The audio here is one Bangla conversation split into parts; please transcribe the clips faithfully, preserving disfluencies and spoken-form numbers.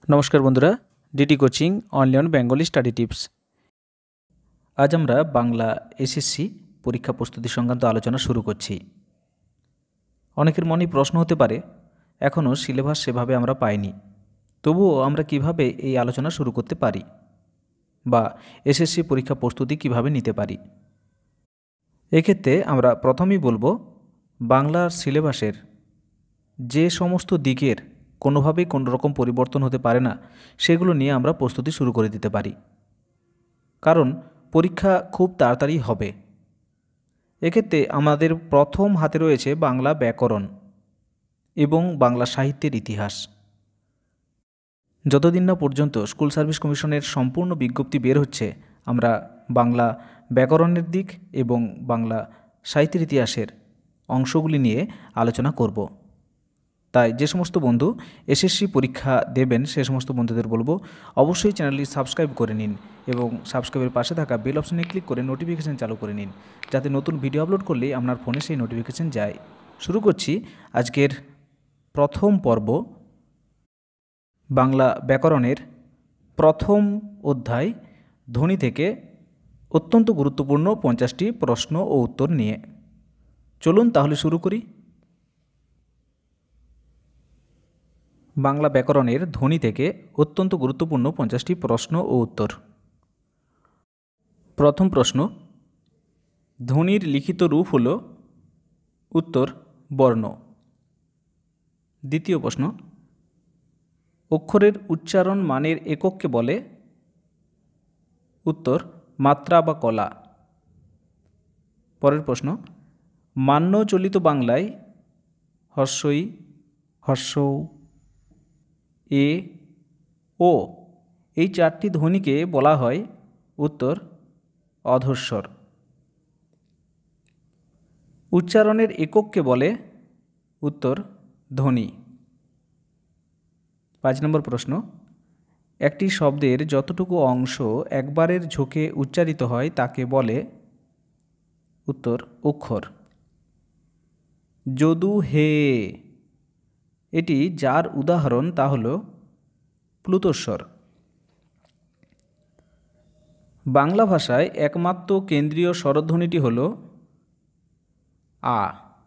নমস্কার বন্ধুরা, DT coaching online Bengali study tips. আজ আমরা বাংলা এসএসসি পরীক্ষা প্রস্তুতি সংক্রান্ত আলোচনা শুরু করছি। অনেকের মনে প্রশ্ন হতে পারে, এখনও সিলেবাস সেভাবে আমরা পাইনি, তবুও আমরা কিভাবে এই আলোচনা শুরু করতে পারি বা এসএসসি পরীক্ষা প্রস্তুতি কিভাবে নিতে পারি। এক্ষেত্রে আমরা প্রথমেই বলবো, বাংলার সিলেবাসের যে সমস্ত দিকের কোনোভাবেই কোনো রকম পরিবর্তন হতে পারে না, সেগুলো নিয়ে আমরা প্রস্তুতি শুরু করে দিতে পারি, কারণ পরীক্ষা খুব তাড়াতাড়ি হবে। এক্ষেত্রে আমাদের প্রথম হাতে রয়েছে বাংলা ব্যাকরণ এবং বাংলা সাহিত্যের ইতিহাস। যতদিন না পর্যন্ত স্কুল সার্ভিস কমিশনের সম্পূর্ণ বিজ্ঞপ্তি বের হচ্ছে, আমরা বাংলা ব্যাকরণের দিক এবং বাংলা সাহিত্যের ইতিহাসের অংশগুলি নিয়ে আলোচনা করব। তাই যে সমস্ত বন্ধু এসএসসি পরীক্ষা দেবেন সে সমস্ত বন্ধুদের বলবো, অবশ্যই চ্যানেলটি সাবস্ক্রাইব করে নিন এবং সাবস্ক্রাইবের পাশে থাকা বেল অপশানে ক্লিক করে নোটিফিকেশান চালু করে নিন, যাতে নতুন ভিডিও আপলোড করলেই আপনার ফোনে সেই নোটিফিকেশান যায়। শুরু করছি আজকের প্রথম পর্ব, বাংলা ব্যাকরণের প্রথম অধ্যায় ধ্বনি থেকে অত্যন্ত গুরুত্বপূর্ণ পঞ্চাশটি প্রশ্ন ও উত্তর নিয়ে। চলুন তাহলে শুরু করি। বাংলা ব্যাকরণের ধ্বনি থেকে অত্যন্ত গুরুত্বপূর্ণ পঞ্চাশটি প্রশ্ন ও উত্তর। প্রথম প্রশ্ন, ধ্বনির লিখিত রূপ হল? উত্তর, বর্ণ। দ্বিতীয় প্রশ্ন, অক্ষরের উচ্চারণ মানের একককে বলে? উত্তর, মাত্রা বা কলা। পরের প্রশ্ন, মান্য চলিত বাংলায় হর্ষই, হর্ষ, এ, ও এই চারটি ধ্বনিকে বলা হয়? উত্তর, অধঃস্বর। উচ্চারণের একককে বলে? উত্তর, ধ্বনি। পাঁচ নম্বর প্রশ্ন, একটি শব্দের যতটুকু অংশ একবারের ঝোঁকে উচ্চারিত হয় তাকে বলে? উত্তর, অক্ষর। যদু হে, এটি যার উদাহরণ তা হল প্লুতস্বর। বাংলা ভাষায় একমাত্র কেন্দ্রীয় স্বরধ্বনিটি হল আ।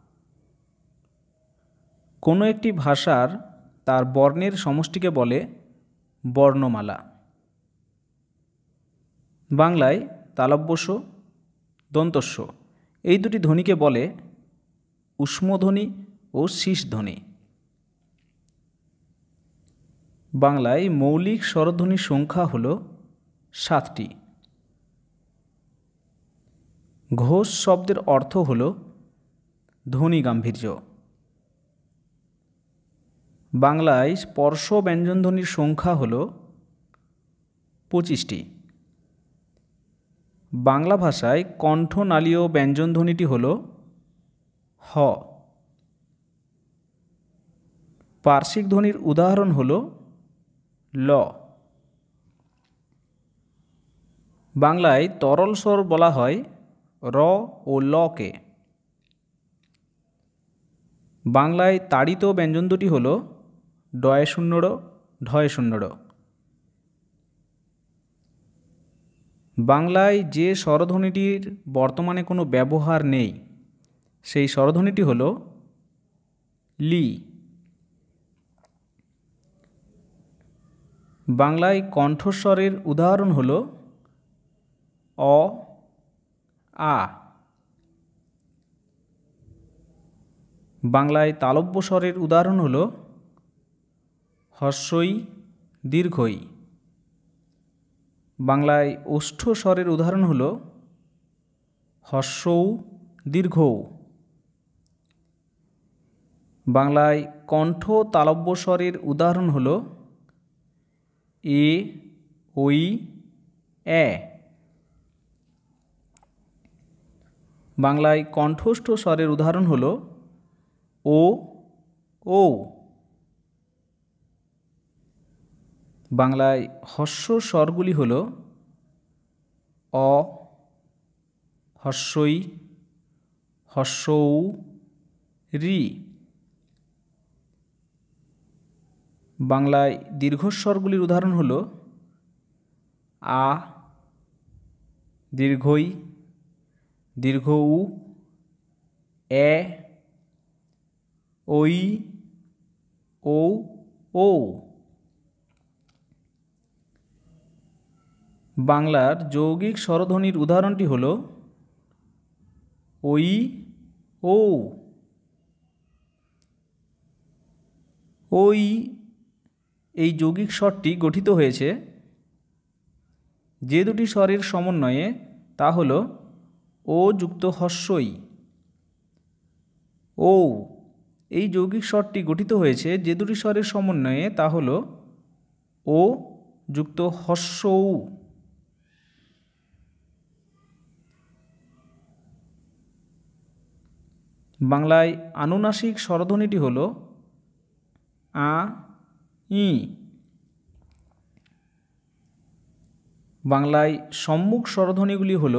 কোনো একটি ভাষার তার বর্ণের সমষ্টিকে বলে বর্ণমালা। বাংলায় তালব্যস্ব, দন্তস্ব এই দুটি ধ্বনিকে বলে ঊষ্মধ্বনি ও শিসধ্বনি। বাংলায় মৌলিক স্বরধ্বনির সংখ্যা হল সাতটি। ঘোষ শব্দের অর্থ হল ধ্বনি গাম্ভীর্য। বাংলায় স্পর্শ ব্যঞ্জনধ্বনির সংখ্যা হল পঁচিশটি। বাংলা ভাষায় কণ্ঠনালীয় ব্যঞ্জনধ্বনিটি হল হ। পার্শ্বিক ধ্বনির উদাহরণ হল ল। বাংলায় তরল স্বর বলা হয় র ও লকে। বাংলায় তাড়িত ব্যঞ্জন দুটি হল ডয় শূন্য ড়, ঢয় শূন্য ড়। বাংলায় যে স্বরধ্বনিটির বর্তমানে কোনো ব্যবহার নেই সেই স্বরধ্বনিটি হল লি। বাংলায় কণ্ঠস্বরের উদাহরণ হল অ, আ। বাংলায় তালব্য স্বরের উদাহরণ হল হর্ষই, দীর্ঘই। বাংলায় ওষ্ঠ স্বরের উদাহরণ হল হর্ষৌ, দীর্ঘৌ। বাংলায় কণ্ঠ তালব্য স্বরের উদাহরণ হল এ, ওই, এ। বাংলায় কণ্ঠস্থ স্বরের উদাহরণ হল ও, ও। বাংলায় হর্ষ স্বরগুলি হল অ, হর্ষই, হর্ষৌ, রি। বাংলায় দীর্ঘস্বরগুলির উদাহরণ হল আ, দীর্ঘ ই, দীর্ঘ উ, এ, ওই, ও, ও। বাংলার যৌগিক স্বরধ্বনির উদাহরণটি হল ওই, ও। ওই এই যৌগিক স্বরটি গঠিত হয়েছে যে দুটি স্বরের সমন্বয়ে, তা হল ও যুক্ত হস্যই। ও এই যৌগিক স্বরটি গঠিত হয়েছে যে দুটি স্বরের সমন্বয়ে, তা হল ও যুক্ত হস্য উ। বাংলায় আনুনাসিক স্বরধ্বনিটি হল আ, ই। বাংলায় সম্মুখ স্বরধ্বনিগুলি হল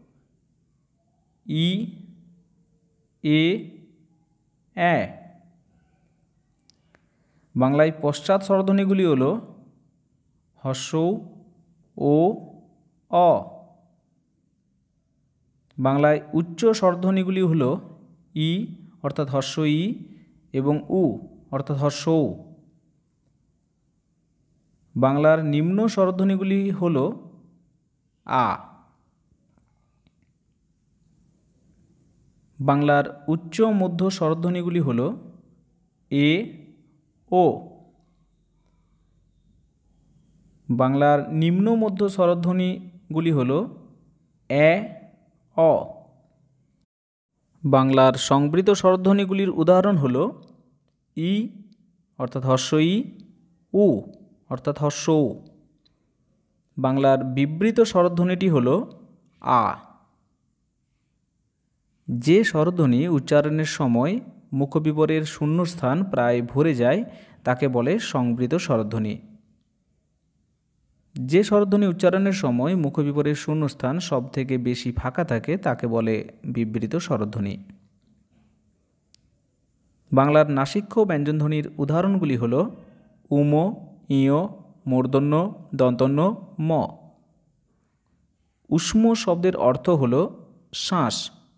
ই, এ, এ। বাংলায় পশ্চাৎ স্বরধ্বনিগুলি হল হস্য ও, অ। বাংলায় উচ্চ স্বরধ্বনিগুলি হল ই অর্থাৎ হস্য ই এবং উ অর্থাৎ হস্য উ। বাংলার নিম্ন স্বরধ্বনিগুলি হল আ। বাংলার উচ্চ মধ্য স্বরধ্বনিগুলি হল এ, ও। বাংলার নিম্ন মধ্য স্বরধ্বনিগুলি হল এ, অ। বাংলার সংবৃত স্বরধ্বনিগুলির উদাহরণ হল ই অর্থাৎ হস্য ই, উ অর্থাৎ হস্য উ। বাংলার বিবৃত স্বরধ্বনিটি হল আ। যে স্বরধ্বনি উচ্চারণের সময় মুখবিবরের শূন্যস্থান প্রায় ভরে যায় তাকে বলে সংবৃত স্বরধ্বনি। যে স্বরধ্বনি উচ্চারণের সময় মুখবিবরের শূন্যস্থান সব থেকে বেশি ফাঁকা থাকে তাকে বলে বিবৃত স্বরধ্বনি। বাংলার নাসিক্য ব্যঞ্জনধ্বনির উদাহরণগুলি হল উম, ইয়, মূর্ধন্য, দন্তন্য, ম। ঊষ্ম শব্দের অর্থ হল শ্বাস।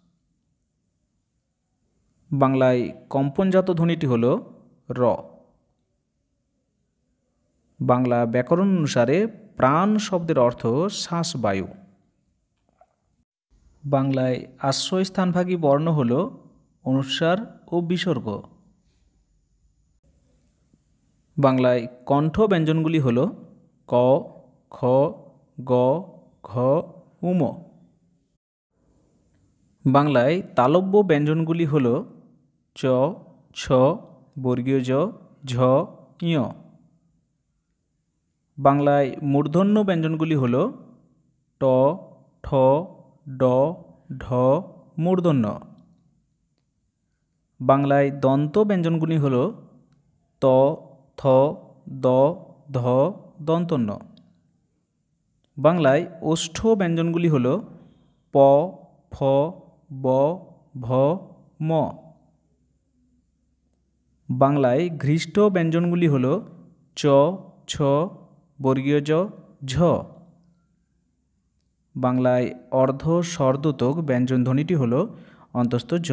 বাংলায় কম্পনজাত ধ্বনিটি হল র। বাংলা ব্যাকরণ অনুসারে প্রাণ শব্দের অর্থ শ্বাসবায়ু। বাংলায় আশ্রয়স্থানভাগী বর্ণ হল অনুস্বার ও বিসর্গ। বাংলায় কণ্ঠ ব্যঞ্জনগুলি হল ক, খ, গ, ঘ, উম। বাংলায় তালব্য ব্যঞ্জনগুলি হল চ, ছ, বর্গীয় জ, ঝ, ঞ। বাংলায় মূর্ধন্য ব্যঞ্জনগুলি হল ট, ঠ, ড, ঢ, মূর্ধন্য। বাংলায় দন্ত ব্যঞ্জনগুলি হল ত, থ, দ, ধ, দন্তন্য। বাংলায় ওষ্ঠ ব্যঞ্জনগুলি হল প, ফ, ব, ভ, ম। বাংলায় ঘৃষ্ট ব্যঞ্জনগুলি হল চ, ছ, বর্গীয় জ, ঝ। বাংলায় অর্ধ স্বরদোতক ব্যঞ্জনধ্বনিটি হল অন্তস্থ জ।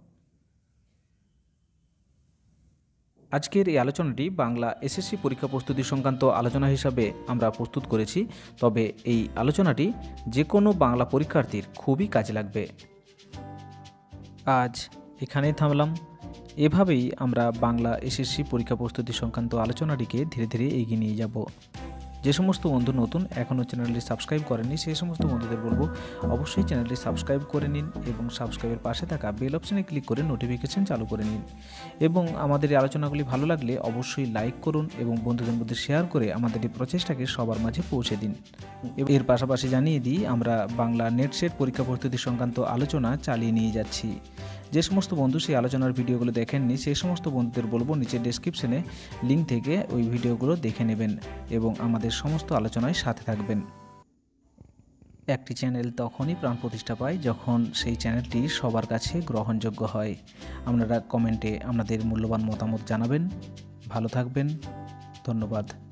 আজকের এই আলোচনাটি বাংলা এসএসসি পরীক্ষা প্রস্তুতি সংক্রান্ত আলোচনা হিসাবে আমরা প্রস্তুত করেছি। তবে এই আলোচনাটি যে কোনো বাংলা পরীক্ষার্থীর খুবই কাজে লাগবে। আজ এখানেই থামলাম। এভাবেই আমরা বাংলা এসএসসি পরীক্ষা প্রস্তুতি সংক্রান্ত আলোচনাটিকে ধীরে ধীরে এগিয়ে নিয়ে যাব। যে সমস্ত বন্ধু নতুন এখনও চ্যানেলটি সাবস্ক্রাইব করেননি সেই সমস্ত বন্ধুদের বলবো অবশ্যই চ্যানেলটি সাবস্ক্রাইব করে নিন এবং সাবস্ক্রাইবের পাশে থাকা বেল অপশানে ক্লিক করে নোটিফিকেশন চালু করে নিন। এবং আমাদের এই আলোচনাগুলি ভালো লাগলে অবশ্যই লাইক করুন এবং বন্ধুদের মধ্যে শেয়ার করে আমাদের এই প্রচেষ্টাকে সবার মাঝে পৌঁছে দিন। এর পাশাপাশি জানিয়ে দিই আমরা বাংলা নেট সেট পরীক্ষা প্রস্তুতি সংক্রান্ত আলোচনা চালিয়ে নিয়ে যাচ্ছি। যে সমস্ত বন্ধু সেই আলোচনার ভিডিওগুলো দেখেননি সেই সমস্ত বন্ধুদের বলবো নিচে ডেসক্রিপশনে লিঙ্ক থেকে ওই ভিডিওগুলো দেখে নেবেন এবং আমাদের সমস্ত আলোচনায় সাথে থাকবেন। একটি চ্যানেল তখনই প্রাণ প্রতিষ্ঠা পায় যখন সেই চ্যানেলটি সবার কাছে গ্রহণযোগ্য হয়। আপনারা কমেন্টে আপনাদের মূল্যবান মতামত জানাবেন। ভালো থাকবেন। ধন্যবাদ।